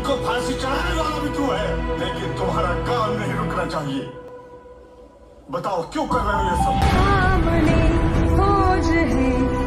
उनको फांसी चढ़ाने वाला भी तू है, लेकिन तुम्हारा काम नहीं रुकना चाहिए। बताओ क्यों कर रहे हो ये सब? सामने फौज है